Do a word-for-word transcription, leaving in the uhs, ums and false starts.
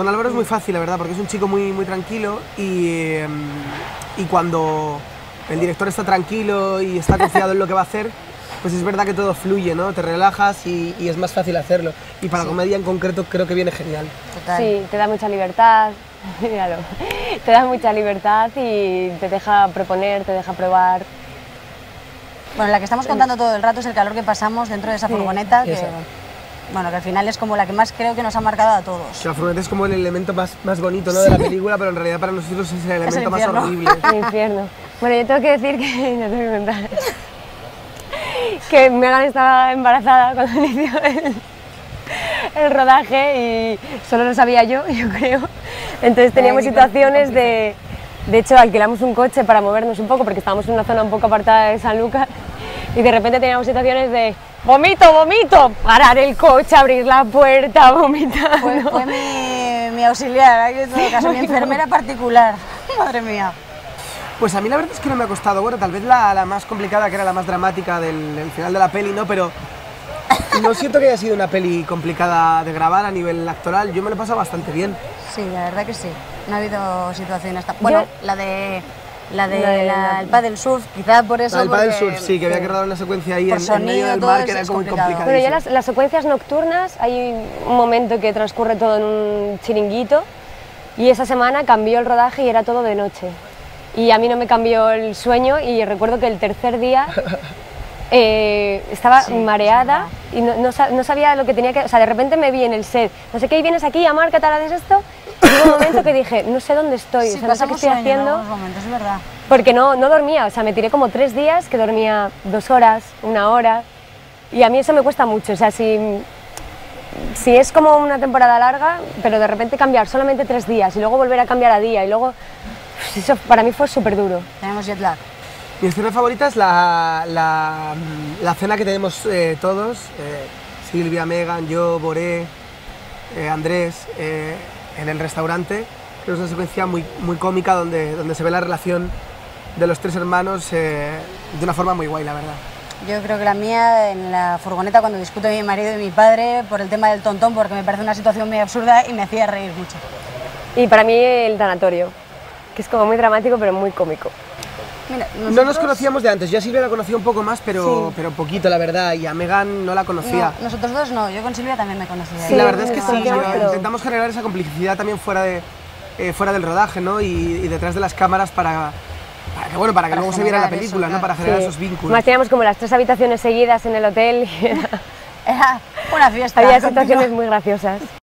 Con Álvaro es muy fácil, la verdad, porque es un chico muy, muy tranquilo y, y cuando el director está tranquilo y está confiado en lo que va a hacer, pues es verdad que todo fluye, ¿no? Te relajas y, y es más fácil hacerlo. Y para sí. comedia en concreto creo que viene genial. Total. Sí, te da mucha libertad, míralo, te da mucha libertad y te deja proponer, te deja probar. Bueno, la que estamos contando todo el rato es el calor que pasamos dentro de esa sí, furgoneta, que, bueno, que al final es como la que más creo que nos ha marcado a todos. La furgoneta es como el elemento más, más bonito, ¿no? Sí. de la película, pero en realidad para nosotros es el elemento es el más horrible. El infierno. Bueno, yo tengo que decir que, no tengo que contar, que Megan estaba embarazada cuando inició el, el rodaje y solo lo sabía yo, yo creo. Entonces teníamos situaciones de... De hecho, alquilamos un coche para movernos un poco porque estábamos en una zona un poco apartada de Sanlúcar y de repente teníamos situaciones de ¡vomito, vomito! Parar el coche, abrir la puerta, vomitar. Fue, fue mi, mi auxiliar, en todo caso, mi enfermera particular. Madre mía. Pues a mí la verdad es que no me ha costado, bueno, tal vez la, la más complicada, que era la más dramática del, del final de la peli, ¿no? Pero no siento que haya sido una peli complicada de grabar a nivel actoral, yo me lo he pasado bastante bien. Sí, la verdad que sí. No ha habido situaciones tan... Bueno, yo, la de... La de, la de la, el paddle surf, quizá por eso... La del paddle surf, sí, que había que rodar una secuencia ahí en, en medio del mar, que era como complicado. Bueno, ya las, las secuencias nocturnas, hay un momento que transcurre todo en un chiringuito y esa semana cambió el rodaje y era todo de noche. Y a mí no me cambió el sueño y recuerdo que el tercer día eh, estaba sí, mareada sí, y no, no, no sabía lo que tenía que... O sea, de repente me vi en el set, no sé qué, y vienes aquí, Amar, ¿qué tal haces esto? Y hubo un momento que dije, no sé dónde estoy, sí, o sea, no sé qué estoy sueño, haciendo. ¿no? Momentos, es verdad. Porque no, no dormía, o sea, me tiré como tres días que dormía dos horas, una hora, y a mí eso me cuesta mucho, o sea, si, si es como una temporada larga, pero de repente cambiar solamente tres días y luego volver a cambiar a día y luego, pues eso para mí fue súper duro. Tenemos jet lag. Mi escena favorita es la, la, la cena que tenemos eh, todos, eh, Silvia, Megan, yo, Boré, eh, Andrés, eh, en el restaurante. Es una secuencia muy, muy cómica donde, donde se ve la relación de los tres hermanos eh, de una forma muy guay, la verdad. Yo creo que la mía en la furgoneta cuando discuto mi marido y mi padre por el tema del tontón, porque me parece una situación muy absurda y me hacía reír mucho. Y para mí el tanatorio, que es como muy dramático pero muy cómico. Mira, nosotros... No nos conocíamos de antes, yo a Silvia la conocía un poco más, pero, sí. pero poquito, la verdad, y a Megan no la conocía. No, nosotros dos no, yo con Silvia también me conocía. Sí, la verdad es que sí, pero... intentamos generar esa complicidad también fuera, de, eh, fuera del rodaje, ¿no? Y, y detrás de las cámaras para, para que, bueno, para que para luego se viera la película, eso, ¿no? Para generar sí. esos vínculos. Más teníamos como las tres habitaciones seguidas en el hotel y era, era una fiesta. Había situaciones muy graciosas.